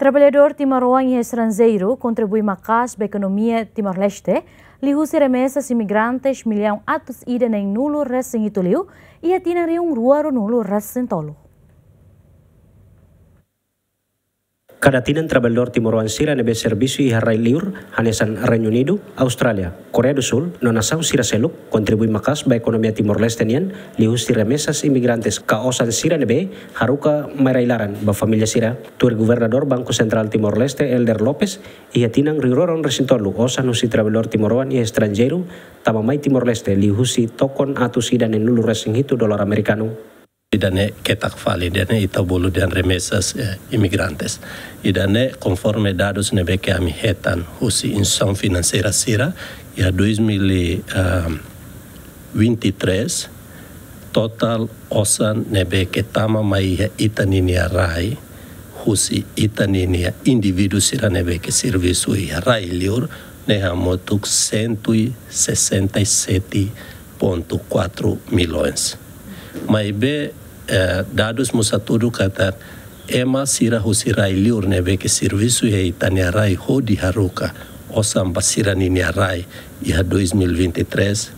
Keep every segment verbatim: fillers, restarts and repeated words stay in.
Trabalhador timaroan e estrangeiro contribui macas para a economia Timor-Leste, lihusi remessas imigrantes milhão atos ida nem nulo recém itoliu e atinare um ruaro nulo recém tolo. Cada tinan trabalhador timoruan sira nebe serviço e harai liur hanesan Reino Unido, Austrália, Coreia do Sul, no nação sira seluk contribui makas ba ekonomia Timor-Leste nian lihusi remessas imigrantes ka osan sira nebe haruka marailaran ba família sira tuer governador Banco Central Timor-Leste Elder Lopes e atinang riroron resintolu osan usi trabalhador timoruan e estrangeiro tamamai Timor-Leste lihusi tokon atu sida nen lulu resing itu dolar americano. Idane ketak fali idane itabulu dan remessas eh, imigrantes. Idane conforme dados nebe que ami hetan husi instituição financeira sira ya dois mil e vinte e três total osan nebe que tama mai itaninia rai husi itaninia indivíduo sira nebe que serviço ia rai liur neha motuk cento e sessenta e sete vírgula quatro milhões. Mas be eh, dados musa tudo kata ema sira husirai liur nebe que serviço e itania rai hodi haruka osam basira ninia rai ia dois mil e vinte e três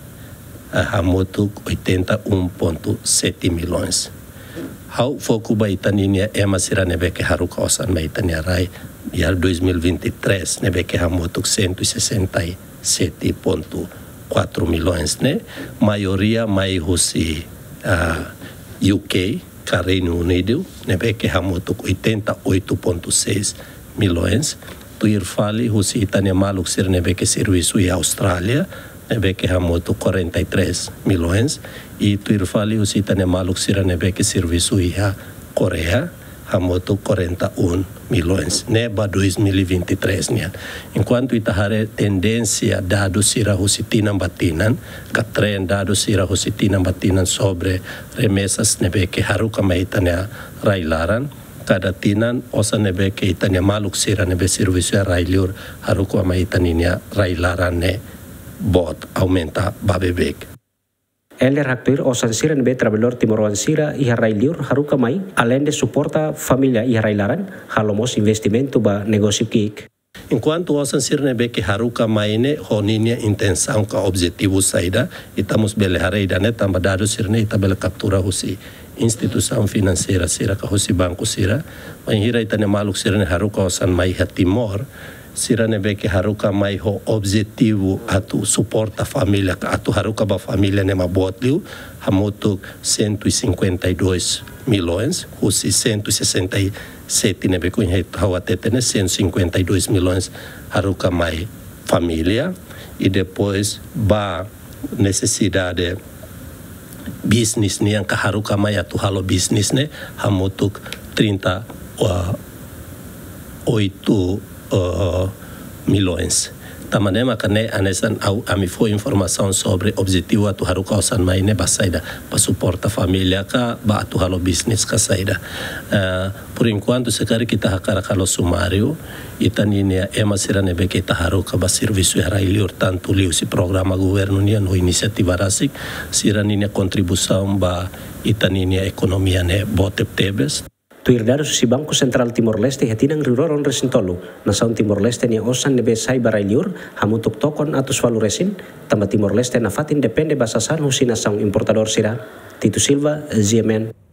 a motuk oitenta e um vírgula sete milhões. Hau foco ba itaninia ema sira nebe que haruka osam ba itania rai ia dois mil e vinte e três nebe que hamotuk cento e sessenta e sete vírgula quatro milhões né maioria mai husi Uh, U K, ka Reino Unido, nebe que hamotuk oitenta e oito vírgula seis milhões. Tuir fali husi itania maluk sir nebe que serviço e Austrália, nebe que hamotuk quarenta e três milhões. E tuir fali husi itania maluk sir nebe que serviço e a Coreia, hamotuk quarenta e um milhões. Neba dois mil e vinte e três nian. Enquanto itahare tendência dados sira husitinam batinan, ka tren dados sira husitinam batinan sobre remessas nebe que haruka maitania railaran, kada tinan osa nebe que itania maluk sira nebe serviço railiur haruka maitaninia railaran ne bot aumenta babebek. Elder haktuir osan sira nebe trabalhador timoruan sira e harai liur haruka mai além de suporta família e harailaran halomos investimento ba negócio kik. Enquanto osan sira nebe que haruka mai ne honinia intenção ka objetivo saída estamos bele hareida ne tamba dados sira ne itabele captura husi instituição financeira sira ka husi banco sira mas hira itane maluk sira ne haruka osan mai ha Timor sira nebe que haruka mai ho objetivo atu suporta família atu haruka ba família ne mabotliu hamotuk cento e cinquenta e dois milhões husi cento e sessenta e sete nebe ku hawatete ne cento e cinquenta e dois milhões haruka mai família e depois ba necessidade business ne yang ka haruka mai atu halo business ne hamotuk trinta e oito Uh, milhões. Tamanema kane anesan au ami foi informação sobre objetivo atu haruka osan mai ne basaida para suporta família ka ba atu halo business ka saida. Uh, por enquanto sekali kita hakara kalau sumário itaninia ema sira nebe kita haruka ba serviço railiur tanto liu si programa governo nia no iniciativa rasik sira ninia contribuição ba itaninia ekonomia ne botep tebes. Tuir dados si Banco Central Timor-Leste hatinang riroron resintolu nasaun Timor-Leste ni osan nebe sai baraliur hamutuk tokon atus valuresin tamba Timor-Leste na fatin depende basasan husi nasaun importador sira. Tito Silva, Z M N.